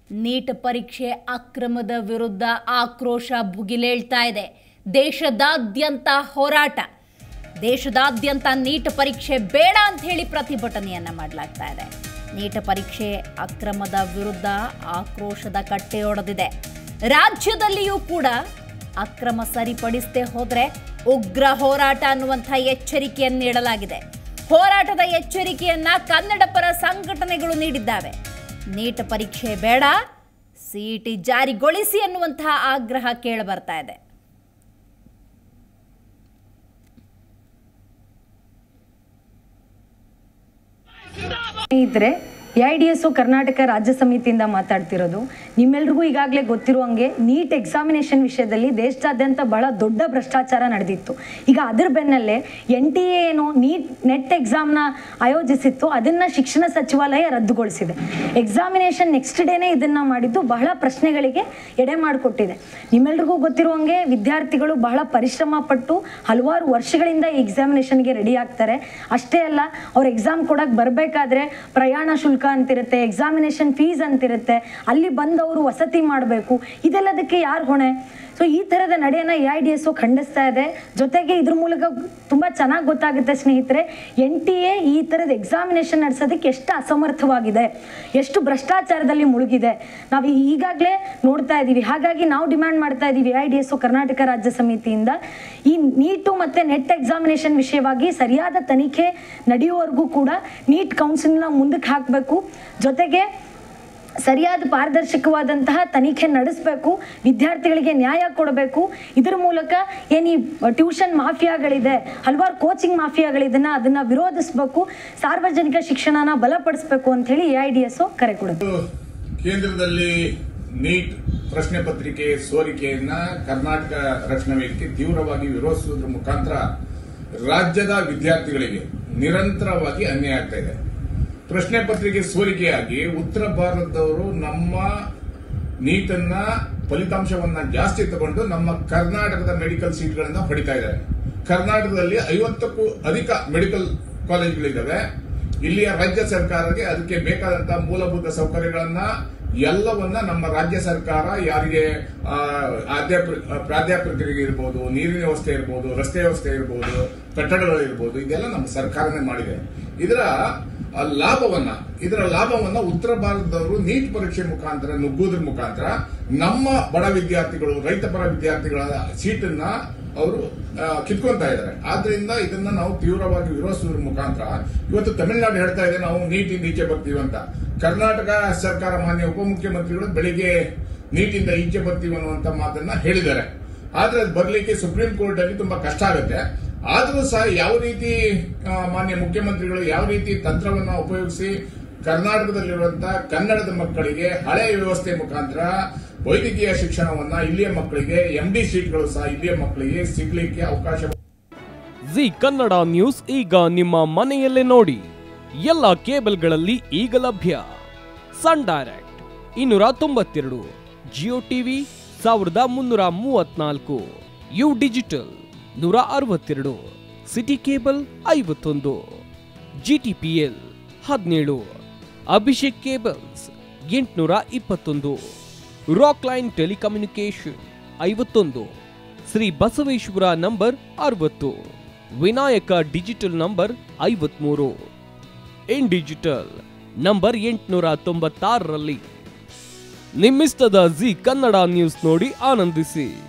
Neat ಪರೀಕ್ಷೆ ಅಕ್ರಮದ ವಿರುದ್ಧ ಆಕ್ರೋಶ ಭುಗಿಲೇಳ್ತಾ ಇದೆ. ದೇಶದಾದ್ಯಂತ ಹೋರಾಟ. ದೇಶದಾದ್ಯಂತ ನೀಟ್ ಪರೀಕ್ಷೆ ಬೇಡ ಅಂತ ಹೇಳಿ ಪ್ರತಿಭಟನೆಯನ್ನ ಮಾಡಲಾಗ್ತಾ ಇದೆ. ನೀಟ್ ಪರೀಕ್ಷೆ ಅಕ್ರಮದ ವಿರುದ್ಧ ಆಕ್ರೋಶದ ಕಟ್ಟೆಯೊಡೆದಿದೆ. ರಾಜ್ಯದಲ್ಲಿಯೂ ಕೂಡ ಅಕ್ರಮ ಸರಿಪಡಿಸದೆ ಹೋದ್ರೆ ಉಗ್ರ ಹೋರಾಟ ಅನ್ನುವಂಥ ಎಚ್ಚರಿಕೆಯನ್ನು ನೀಡಲಾಗಿದೆ. ಹೋರಾಟದ ಎಚ್ಚರಿಕೆಯನ್ನ ಕನ್ನಡ ಪರ ಸಂಘಟನೆಗಳು ನೀಡಿದ್ದಾವೆ. ನೀಟ್ ಪರೀಕ್ಷೆ ಬೇಡ, ಸಿಇಟಿ ಜಾರಿಗೊಳಿಸಿ ಅನ್ನುವಂತಹ ಆಗ್ರಹ ಕೇಳಿಬರ್ತಾ ಇದೆ. ಸ್ನೇಹಿತರೆ, AIDSO ಕರ್ನಾಟಕ ರಾಜ್ಯ ಸಮಿತಿಯಿಂದ ಮಾತಾಡ್ತಿರೋದು. ನಿಮ್ಮೆಲ್ರಿಗೂ ಈಗಾಗಲೇ ಗೊತ್ತಿರುವಂಗೆ ನೀಟ್ ಎಕ್ಸಾಮಿನೇಷನ್ ವಿಷಯದಲ್ಲಿ ದೇಶದಾದ್ಯಂತ ಬಹಳ ದೊಡ್ಡ ಭ್ರಷ್ಟಾಚಾರ ನಡೆದಿತ್ತು. ಈಗ ಅದರ ಬೆನ್ನಲ್ಲೇ NTA ಏನು ನೆಟ್ ಎಕ್ಸಾಮ್ನ ಆಯೋಜಿಸಿತ್ತು, ಅದನ್ನು ಶಿಕ್ಷಣ ಸಚಿವಾಲಯ ರದ್ದುಗೊಳಿಸಿದೆ. ಎಕ್ಸಾಮಿನೇಷನ್ ನೆಕ್ಸ್ಟ್ ಡೇನೇ ಇದನ್ನು ಮಾಡಿದ್ದು ಬಹಳ ಪ್ರಶ್ನೆಗಳಿಗೆ ಎಡೆ ಮಾಡಿಕೊಟ್ಟಿದೆ. ನಿಮ್ಮೆಲ್ರಿಗೂ ಗೊತ್ತಿರುವಂಗೆ ವಿದ್ಯಾರ್ಥಿಗಳು ಬಹಳ ಪರಿಶ್ರಮ ಪಟ್ಟು ಹಲವಾರು ವರ್ಷಗಳಿಂದ ಈ ಎಕ್ಸಾಮಿನೇಷನ್ಗೆ ರೆಡಿ ಆಗ್ತಾರೆ. ಅಷ್ಟೇ ಅಲ್ಲ, ಅವ್ರು ಎಕ್ಸಾಮ್ ಕೊಡಕ್ಕೆ ಬರಬೇಕಾದ್ರೆ ಪ್ರಯಾಣ ಶುಲ್ಕ ಅಂತಿರುತ್ತೆ, ಎಕ್ಸಾಮಿನೇಷನ್ ಫೀಸ್ ಅಂತಿರುತ್ತೆ, ಅಲ್ಲಿ ಬಂದವರು ವಸತಿ ಮಾಡಬೇಕು. ಇದೆಲ್ಲದಕ್ಕೆ ಯಾರು ಹೊಣೆ? ಸೊ ಈ ಥರದ ನಡೆಯನ್ನು AIDSO ಖಂಡಿಸ್ತಾ ಇದೆ. ಜೊತೆಗೆ ಇದ್ರ ಮೂಲಕ ತುಂಬ ಚೆನ್ನಾಗಿ ಗೊತ್ತಾಗುತ್ತೆ ಸ್ನೇಹಿತರೆ, NTA ಈ ಥರದ ಎಕ್ಸಾಮಿನೇಷನ್ ನಡೆಸೋದಕ್ಕೆ ಎಷ್ಟು ಅಸಮರ್ಥವಾಗಿದೆ, ಎಷ್ಟು ಭ್ರಷ್ಟಾಚಾರದಲ್ಲಿ ಮುಳುಗಿದೆ, ನಾವು ಈಗಾಗಲೇ ನೋಡ್ತಾ ಇದ್ದೀವಿ. ಹಾಗಾಗಿ ನಾವು ಡಿಮ್ಯಾಂಡ್ ಮಾಡ್ತಾ ಇದ್ದೀವಿ AIDSO ಕರ್ನಾಟಕ ರಾಜ್ಯ ಸಮಿತಿಯಿಂದ ಈ ನೀಟು ಮತ್ತು ನೆಟ್ ಎಕ್ಸಾಮಿನೇಷನ್ ವಿಷಯವಾಗಿ ಸರಿಯಾದ ತನಿಖೆ ನಡೆಯುವವರೆಗೂ ಕೂಡ ನೀಟ್ ಕೌನ್ಸಿಲ್ನ ಮುಂದಕ್ಕೆ ಹಾಕಬೇಕು. ಜೊತೆಗೆ ಸರಿಯಾದ ಪಾರದರ್ಶಕವಾದಂತಹ ತನಿಖೆ ನಡೆಸಬೇಕು, ವಿದ್ಯಾರ್ಥಿಗಳಿಗೆ ನ್ಯಾಯ ಕೊಡಬೇಕು. ಇದರ ಮೂಲಕ ಏನು ಟ್ಯೂಷನ್ ಮಾಫಿಯಾಗಳಿದೆ, ಹಲವಾರು ಕೋಚಿಂಗ್ ಮಾಫಿಯಾಗಳಿದನ್ನ ಅದನ್ನ ವಿರೋಧಿಸಬೇಕು, ಸಾರ್ವಜನಿಕ ಶಿಕ್ಷಣನ ಬಲಪಡಿಸಬೇಕು ಅಂತ ಹೇಳಿ AIDSO ಕರೆ ಕೊಡುತ್ತೆ. ಕೇಂದ್ರದಲ್ಲಿ ನೀಟ್ ಪ್ರಶ್ನೆ ಪತ್ರಿಕೆ ಸೋರಿಕೆಯನ್ನ ಕರ್ನಾಟಕ ರಕ್ಷಣಾ ವೇದಿಕೆ ತೀವ್ರವಾಗಿ ವಿರೋಧಿಸುವುದರ ಮುಖಾಂತರ ರಾಜ್ಯದ ವಿದ್ಯಾರ್ಥಿಗಳಿಗೆ ನಿರಂತರವಾಗಿ ಅನ್ಯಾಯ ಆಗ್ತಾ ಇದೆ. ಪ್ರಶ್ನೆ ಪತ್ರಿಕೆ ಸೋರಿಕೆಯಾಗಿ ಉತ್ತರ ಭಾರತದವರು ನಮ್ಮ ನೀಟನ್ನ ಫಲಿತಾಂಶವನ್ನ ಜಾಸ್ತಿ ತಗೊಂಡು ನಮ್ಮ ಕರ್ನಾಟಕದ ಮೆಡಿಕಲ್ ಸೀಟ್ಗಳನ್ನ ಹೊಡಿತಾ ಇದ್ದಾರೆ. ಕರ್ನಾಟಕದಲ್ಲಿ 50ಕ್ಕೂ ಅಧಿಕ ಮೆಡಿಕಲ್ ಕಾಲೇಜ್ಗಳಿದ್ದಾವೆ. ಇಲ್ಲಿಯ ರಾಜ್ಯ ಸರ್ಕಾರಕ್ಕೆ ಅದಕ್ಕೆ ಬೇಕಾದಂತಹ ಮೂಲಭೂತ ಸೌಕರ್ಯಗಳನ್ನ ಎಲ್ಲವನ್ನ ನಮ್ಮ ರಾಜ್ಯ ಸರ್ಕಾರ ಯಾರಿಗೆ ಪ್ರಾಧ್ಯಾಪಕರಿಗೆ ಇರಬಹುದು, ನೀರಿನ ವ್ಯವಸ್ಥೆ ಇರಬಹುದು, ರಸ್ತೆ ವ್ಯವಸ್ಥೆ ಇರಬಹುದು, ಕಟ್ಟಡಗಳಿರ್ಬೋದು, ಇದೆಲ್ಲ ನಮ್ಮ ಸರ್ಕಾರನೇ ಮಾಡಿದೆ. ಇದರ ಲಾಭವನ್ನ ಉತ್ತರ ಭಾರತದವರು ನೀಟ್ ಪರೀಕ್ಷೆ ಮುಖಾಂತರ ನುಗ್ಗುವುದ್ರ ಮುಖಾಂತರ ನಮ್ಮ ಬಡ ವಿದ್ಯಾರ್ಥಿಗಳು, ರೈತ ಪರ ವಿದ್ಯಾರ್ಥಿಗಳ ಸೀಟನ್ನ ಅವರು ಕಿತ್ಕೊಂತಾ ಇದ್ದಾರೆ. ಆದ್ರಿಂದ ಇದನ್ನ ನಾವು ತೀವ್ರವಾಗಿ ವಿರೋಧಿಸುವುದರ ಮುಖಾಂತರ ಇವತ್ತು ತಮಿಳುನಾಡು ಹೇಳ್ತಾ ಇದೆ ನಾವು ನೀಟಿಂದ ಈಚೆ ಬರ್ತೀವಿ ಅಂತ. ಕರ್ನಾಟಕ ಸರ್ಕಾರ ಮಾನ್ಯ ಉಪಮುಖ್ಯಮಂತ್ರಿಗಳು ಬೆಳಿಗ್ಗೆ ನೀಟಿಂದ ಈಚೆ ಬರ್ತೀವಿ ಅನ್ನುವಂತ ಮಾತನ್ನ ಹೇಳಿದ್ದಾರೆ. ಆದ್ರೆ ಅದು ಬರ್ಲಿಕ್ಕೆ ಸುಪ್ರೀಂ ಕೋರ್ಟ್ ಅಲ್ಲಿ ತುಂಬಾ ಕಷ್ಟ ಆಗುತ್ತೆ. ಆದರೂ ಸಹ ಯಾವ ರೀತಿ ಮಾನ್ಯ ಮುಖ್ಯಮಂತ್ರಿಗಳು ಯಾವ ರೀತಿ ತಂತ್ರವನ್ನು ಉಪಯೋಗಿಸಿ ಕರ್ನಾಟಕದಲ್ಲಿರುವಂತಹ ಕನ್ನಡದ ಮಕ್ಕಳಿಗೆ ಹಳೆಯ ವ್ಯವಸ್ಥೆ ಮುಖಾಂತರ ವೈದ್ಯಕೀಯ ಶಿಕ್ಷಣವನ್ನ ಇಲ್ಲಿಯ ಮಕ್ಕಳಿಗೆ MD ಸೀಟ್ಗಳು ಸಹ ಇಲ್ಲಿಯ ಮಕ್ಕಳಿಗೆ ಸಿಗ್ಲಿಕ್ಕೆ ಅವಕಾಶ. ಜಿ ಕನ್ನಡ ನ್ಯೂಸ್ ಈಗ ನಿಮ್ಮ ಮನೆಯಲ್ಲೇ ನೋಡಿ. ಎಲ್ಲ ಕೇಬಲ್ಗಳಲ್ಲಿ ಈಗ ಲಭ್ಯ. Sun Direct 292, Jio TV 1334, U digital 162, city cable 51, GTPL 17, Abhishek cables 821, Rockline telecommunication 51, Shri Basaveshwara number 60, Vinayaka digital number 53, in digital number 896ರಲ್ಲಿ. ನಿಮ್ಮಿಸ್ತದ ಜಿ ಕನ್ನಡ ನ್ಯೂಸ್ ನೋಡಿ ಆನಂದಿಸಿ.